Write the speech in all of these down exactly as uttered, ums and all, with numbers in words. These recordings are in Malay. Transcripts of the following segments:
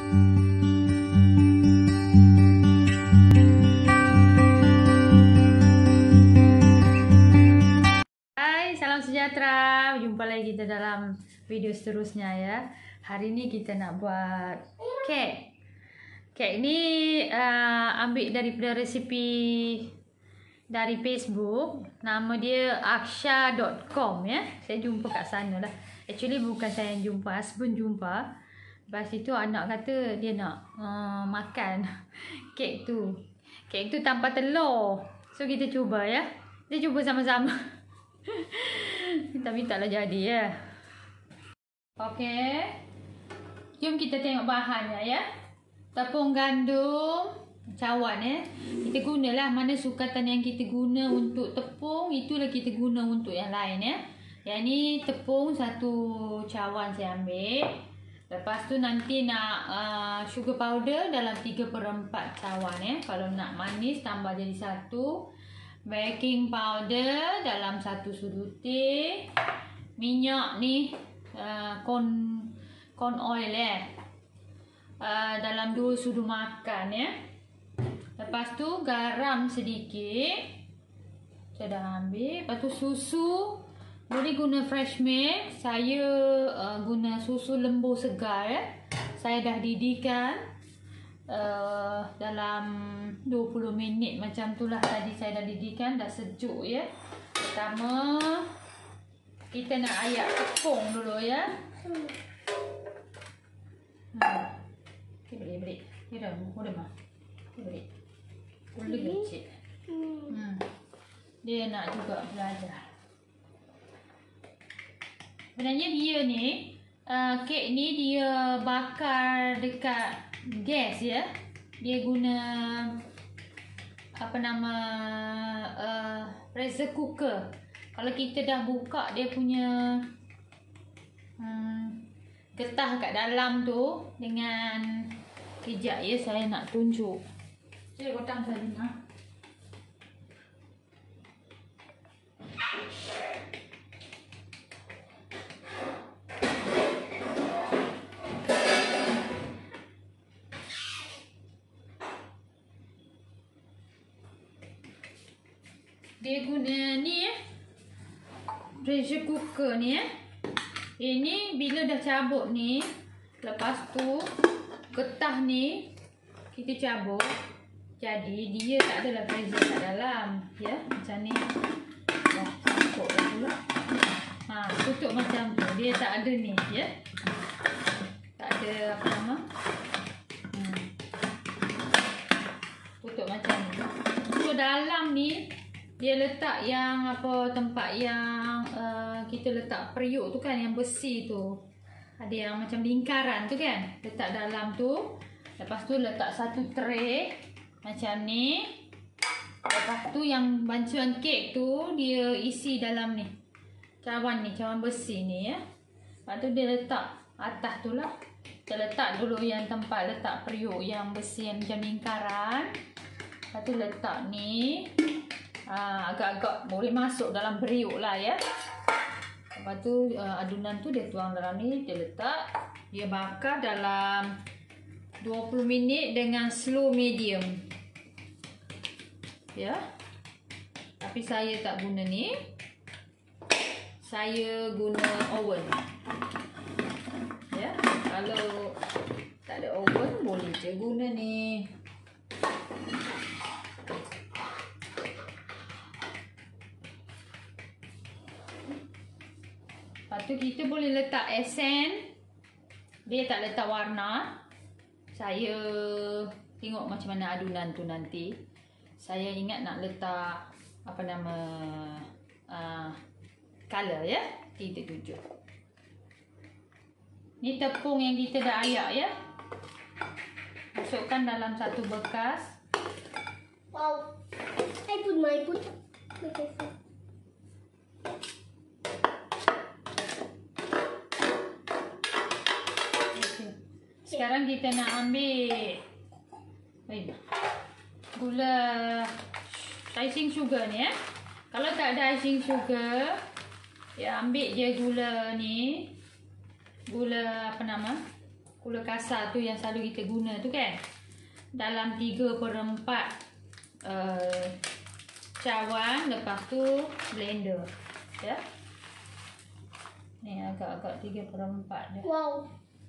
Salam sejahtera, jumpa lagi kita dalam video seterusnya ya. Hari ini kita nak buat kek. Kek ni uh, ambil daripada resipi dari Facebook. Nama dia aksha dot com ya. Saya jumpa kat sana lah. Actually bukan saya yang jumpa, husband jumpa. Lepas itu anak kata dia nak uh, makan kek tu. Kek tu tanpa telur. So kita cuba ya. Kita cuba sama-sama. Tapi taklah jadi ya. Okey. Jom kita tengok bahannya ya. Tepung gandum cawan ya. Kita gunalah mana sukatan yang kita guna untuk tepung, itulah kita guna untuk yang lain ya. Yang ni tepung satu cawan saya ambil. Lepas tu nanti nak uh, sugar powder dalam tiga per empat cawan ya. Kalau nak manis tambah jadi satu. Baking powder dalam satu sudu teh. Minyak ni uh, corn corn oil eh. Uh, dalam dua sudu makan ya. Lepas tu garam sedikit. Saya dah ambil. Lepas tu susu. Boleh guna fresh milk. Saya uh, guna susu lembu segar ya. Saya dah didihkan. Uh, dalam dua puluh minit macam tu lah. Tadi saya dah didihkan, dah sejuk ya. Pertama kita nak ayak tepung dulu ya. Hmm. Okay, beri beri. Kira udah mah. Beri. Udah kecil. Hmm. Dia nak juga belajar. Sebenarnya dia ni uh, kek ni dia bakar dekat gas ya. Dia guna apa nama uh, pressure cooker. Kalau kita dah buka dia punya um, getah kat dalam tu dengan kejap ya, saya nak tunjuk. Saya gotang saja nah. Dia guna ni ya, pressure cooker ni ya. Ini bila dah cabut ni, lepas tu getah ni kita cabut, jadi dia tak adalah pressure kat dalam ya. Macam ni dah cabut dah pula. Ha, tutup macam tu. Dia tak ada ni ya. Tak ada apa nama. Hmm. Tutup macam ni. So dalam ni dia letak yang apa, tempat yang uh, kita letak periuk tu kan, yang besi tu. Ada yang macam lingkaran tu kan, letak dalam tu. Lepas tu letak satu tray macam ni. Lepas tu yang bancuan kek tu dia isi dalam ni, cawan ni, cawan besi ni ya. Lepas tu dia letak atas tu lah. Kita letak dulu yang tempat letak periuk yang besi yang macam lingkaran. Lepas tu letak ni. Ha, agak-agak boleh masuk dalam periuk lah ya. Lepas tu uh, adunan tu dia tuang dalam ni, dia letak, dia bakar dalam dua puluh minit dengan slow medium. Ya. Tapi saya tak guna ni. Saya guna oven. Ya. Kalau tak ada oven boleh je guna ni. Lepas tu kita boleh letak esen. Dia tak letak warna. Saya tengok macam mana adunan tu nanti. Saya ingat nak letak apa nama uh, color ya. Kita tunjuk. Ni tepung yang kita dah ayak ya. Masukkan dalam satu bekas. Wow. I put my put. Sekarang kita nak ambil gula icing sugar ni ya. Kalau tak ada icing sugar, ya ambil je gula ni. Gula apa nama? gula kasar tu yang selalu kita guna tu kan. Dalam tiga per empat uh, cawan, lepas tu blender. Ya. Ni agak-agak tiga per empat dia. Wow.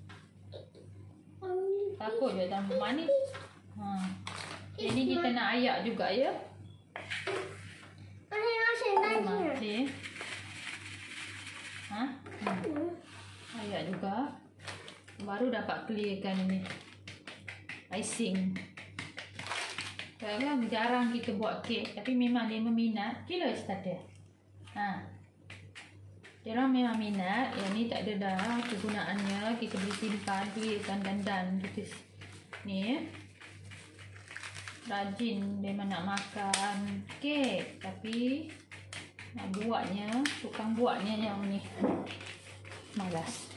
Takut je tambah manis. Ha. Jadi kita nak ayak juga ya. Asyik tadi. Okey. Ha? Hmm. Ayak juga. Baru dapat clearkan ini icing. Kadang jarang kita buat kek, tapi memang dia meminat. Kilo starter. Ha. Dia orang memang minat. Yang ni tak ada dah kegunaannya. Kita boleh simpan, clearkan dandan kita ni. Rajin memang nak makan kek, tapi nak buatnya, tukang buatnya yang ni malas.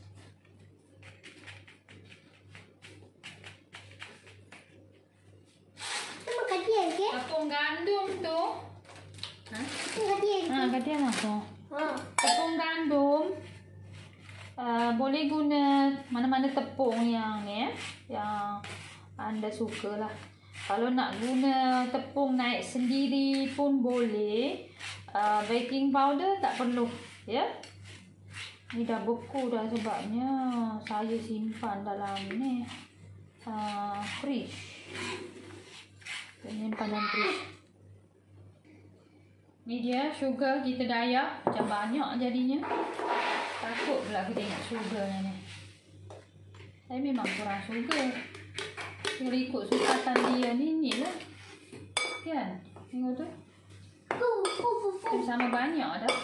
Makan dia ke? Tepung gandum tu. Ha? Makan dia. Ha, kata apa? Ha. Tepung gandum. Uh, boleh guna mana-mana tepung yang ni, eh, yang anda suka lah. Kalau nak guna tepung naik sendiri pun boleh. Uh, baking powder tak perlu, ya. Ni dah beku dah sebabnya saya simpan dalam ni uh, fridge. Simpan dalam fridge. Ni dia sugar kita dah ayak macam banyak jadinya. Takut pula aku tengok sugar ni. Saya memang kurang sugar. Dia ikut sukatan dia ni ni lah. Kan? Tengok tu. Dia sama banyak dah.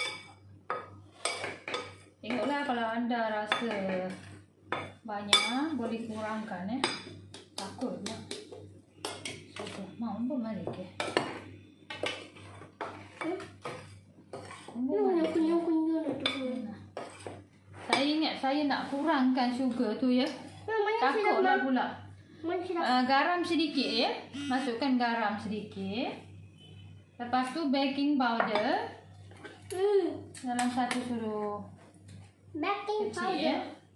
Tengoklah kalau anda rasa banyak, boleh kurangkan eh. Takut pula. Sugar. Mau pun balik ke? Saya ingat saya nak kurangkan sugar tu ya. Takutlah pula. Uh, garam sedikit ya. Masukkan garam sedikit. Lepas tu baking powder. Hmm. Dalam satu suruh Baking kecil powder. ya.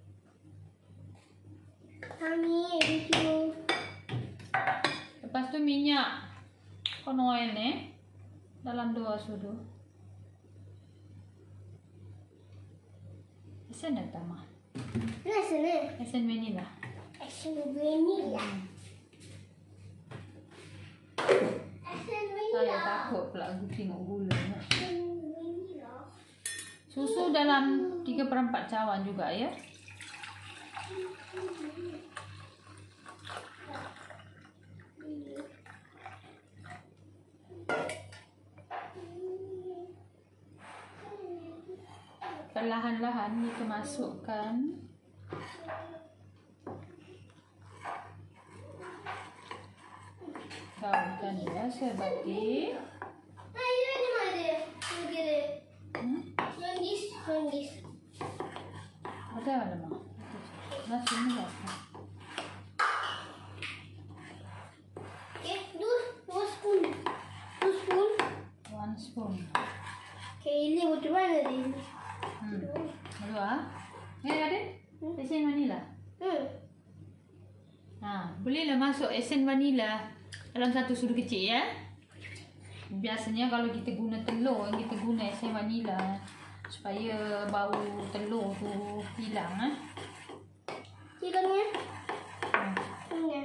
Kami itu. Lepas tu minyak corn oil ni. Dalam dua sudu. Esen dah tambah. Rasa ni. Esen vanilla. Esen vanilla. Esen Saya vanilla. takut pula aku tengok gula. Esen vanilla. Susu dalam tiga per empat cawan juga ya. Perlahan-lahan kita masukkan gaulkan ya sebati. Nah, ini di mana? Begini. Hmm? Yang dis, yang dis. Ada ada mah. Nasi ni lah. Okay, dua, dua spoon. Dua spoon. One spoon. Okay, ini macam mana ni? Hmm. Dua. Eh ada? Esen vanilla. Hmm. Ha, bolehlah masuk esen vanilla dalam satu sudu kecil ya. Biasanya kalau kita guna telur, kita guna esen vanilla supaya bau telur tu hilang ah. Ikan ni? Ha. Ini.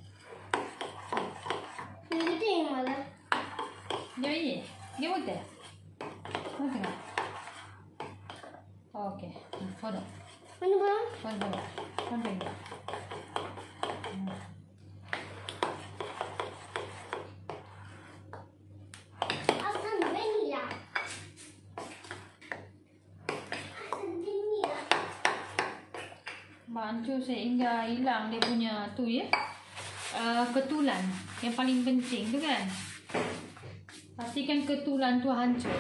Ini kita yang mana? Dia ini. Dia betul. Mana tengok? Okey. Hmm, follow. Mana bang? Follow. Follow. Hmm. Asam vanilla. Asam vanilla. Bancu sehingga hilang dia punya tu ya. Uh, ketulan yang paling penting tu kan. Pastikan ketulan tu hancur.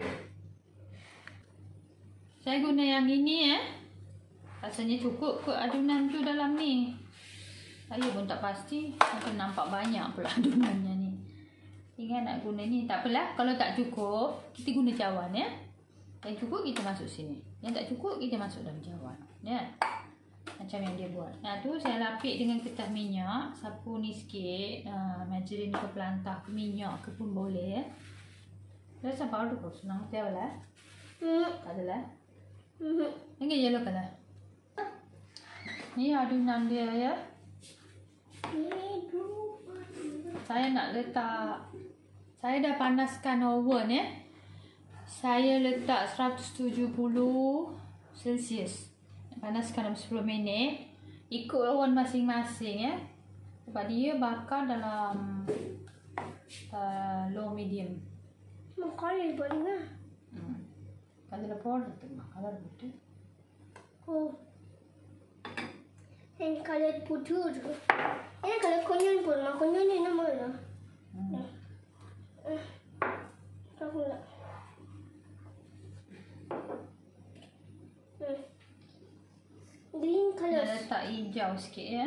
Saya guna yang ini eh. Rasanya cukup ke adunan tu dalam ni. Saya pun tak pasti. Akan nampak banyak pula adunannya ni. Ingat nak guna ni. Tak apalah. Kalau tak cukup, kita guna cawan ya. Yang cukup kita masuk sini. Yang tak cukup kita masuk dalam cawan. Ya. Macam macam yang dia buat. Nah tu saya lapik dengan kertas minyak, sapu ni sikit. Nah, margarine ke pelantah ke minyak ke pun boleh ya. Rasa powder kau senang tahu lah. Hmm. Tak adalah. Hmm. Ini yellow color. Ni adunan dia ya. Ni dulu. Saya nak letak, saya dah panaskan oven ya. Saya letak seratus tujuh puluh Celsius. Panaskan dalam sepuluh minit. Ikut oven masing-masing ya. Sebab dia bakar dalam uh, low medium. Makanya paling lah. Hmm. Kalau lapor tu makalah betul. Oh. Yang kalau putih tu. Ini kalau konyon pun, mak konyon ni nama lah. Hmm. Eh. Tahu tak? Hmm. Green colour. Dia letak hijau sikit ya.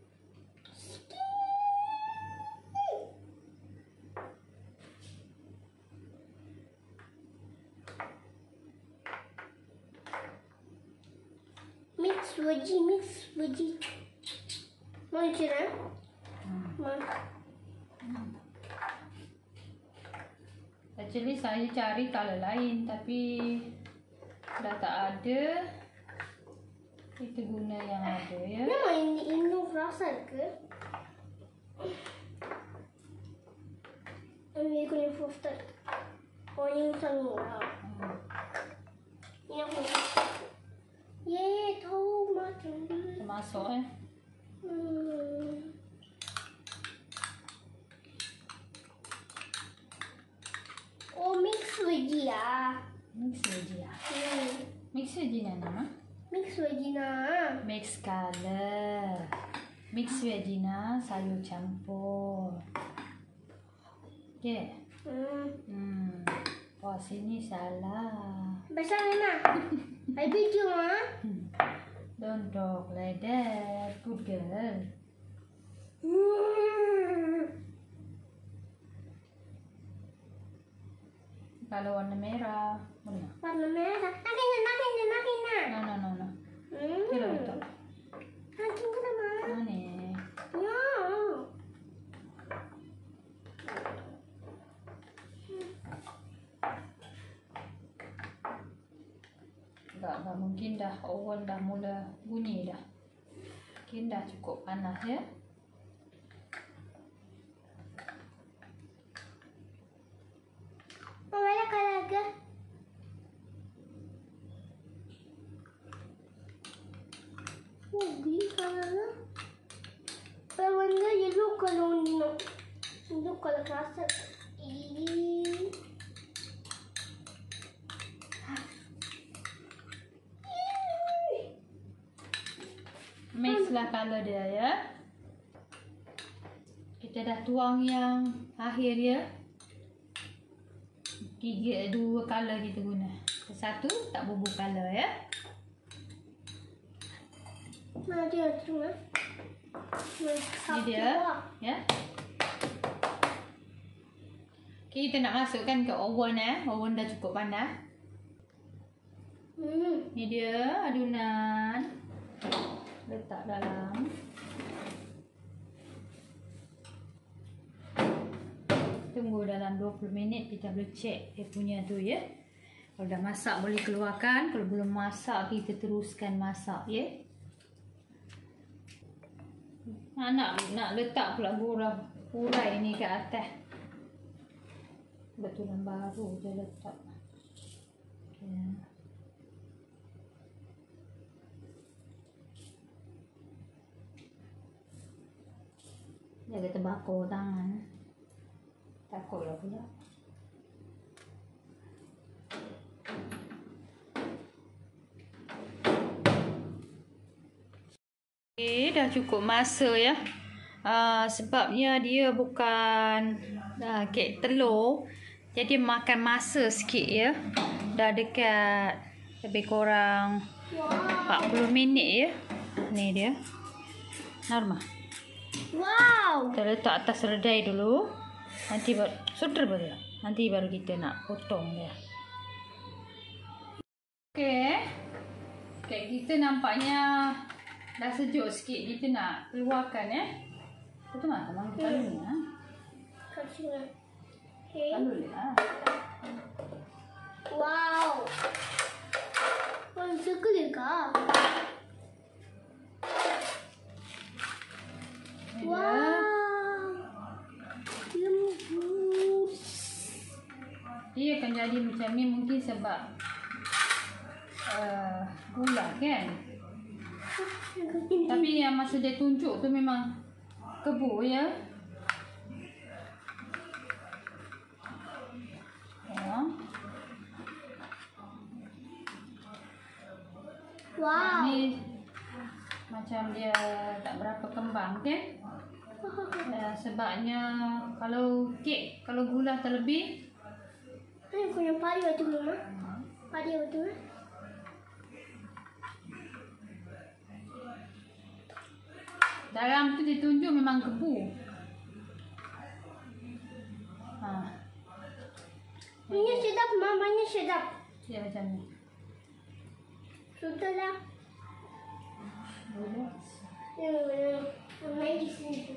Mix veggie, mix veggie. Mau cerah? Hmm. Mau. Actually saya cari color lain tapi dah tak ada. Kita guna yang ada ya. Nama ini Indo rasa ke? Ini aku yang foster. Oh ini semua. Hmm. Ini aku. Ye, tahu macam ni. Termasuk eh. Hmm. Oh mix veggie ah. Mix veggie lah. Hmm. Mix veggie ni nama? Mix veggie na. Mix color. Mix veggie na sayur campur. Okay. Hmm. Hmm. Wah sini salah. Besar mana? I video ah. Don't talk like that. Good girl. Hmm. Kalau warna merah. Mana? Warna merah. Nakin na, nakin na, nakin na. No, no, no, no. Hmm. Kira betul. Nakin ka naman. Mana? Ya. Tak, tak mungkin dah oven dah mula bunyi dah. Mungkin dah cukup panas ya. Oh, ada kalaga. Oh, green kalaga. Pero warna yellow kalau no. Yellow kalau rasa. Ini. Mix lah color dia ya. Kita dah tuang yang akhir ya. Tiga, dua color kita guna. Satu tak bubur color ya. Mana dia tu eh? Ini dia ya. Okay, kita nak masukkan ke oven eh. Oven dah cukup panas. Hmm. Ni dia adunan. Letak dalam. Tunggu dalam dua puluh minit kita boleh check dia punya tu ya. Kalau dah masak boleh keluarkan, kalau belum masak kita teruskan masak ya. Ha, nak nak letak pula gurau urai ni ke atas. Betulan baru je letak. Okay. Jaga terbakar tangan. Takutlah pula. Okay, dah cukup masa ya. Uh, sebabnya dia bukan uh, kek telur. Jadi makan masa sikit ya. Dah dekat lebih kurang empat puluh minit ya. Ni dia. Normal. Wow. Kita letak atas redai dulu. Nanti baru sudah baru. Nanti baru kita nak potong dia. Okey. Okey, kita nampaknya dah sejuk sikit, kita nak keluarkan ya. Betul tak? Memang kita Hmm. ni ha. Kat sini. Okay. Lalu lah. Wow. Oh, circle kah? Wow. Lembut. Dia akan jadi macam ni mungkin sebab uh, gula kan. Tapi yang masa dia tunjuk tu memang kebun ya. Ya. Wow. Ni macam dia tak berapa kembang kan. Uh, sebabnya kalau kek, kalau gula terlebih, Ini punya padi waktu mama. Padi waktu eh. dalam tu ditunjuk memang kebu. Ha, Ini sedap, mamanya sedap. dia macam ni. Sudahlah. Boleh. Yang main di sini.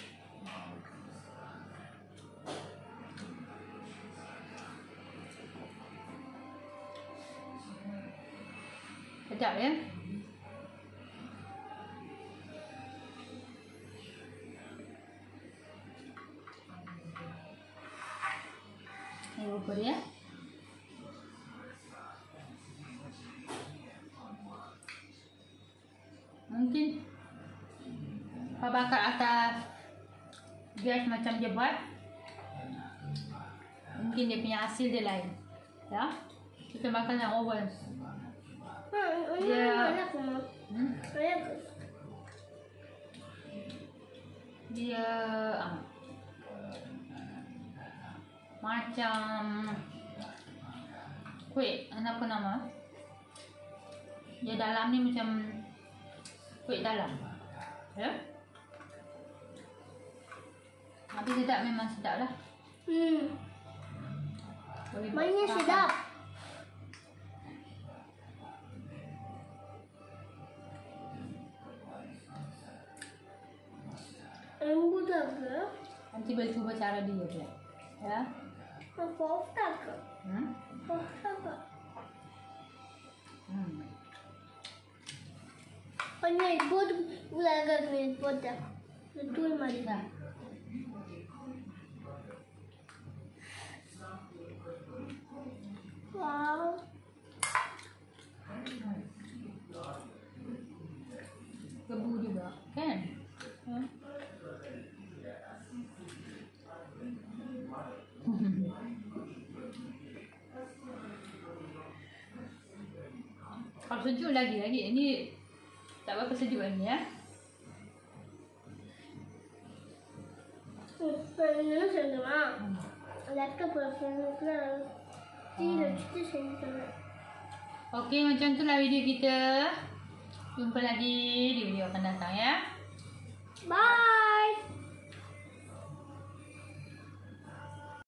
Sekejap ya. Ni rupa dia. Mungkin Pak bakar atas gas macam dia buat. Mungkin dia punya hasil dia lain. Ya. Kita makan dalam oven. Ha, ini Ya. enak mama. Hmm? Enak. Dia ah, macam kuih, apa nama? Dia dalam ni macam kuih dalam. Ya? Tapi sedap, memang sedap lah. Hmm. Boleh buat Mainnya makan. sedap. Lembut agak. Nanti boleh cuba cara dia pula. Ya? Apa agak? Hmm? Apa agak? Hmm. Hanya ikut ulaga kena ikut dah. Betul mari. Dah. Wow. Kebu juga, kan? Ya? Kalau sejuk lagi lagi. Ini tak berapa sejuk ni ya. Ini sama. Laptop berfungsi. Tidak, tidak sama. Okey, macam itulah video kita. Jumpa lagi di video akan datang ya. Bye.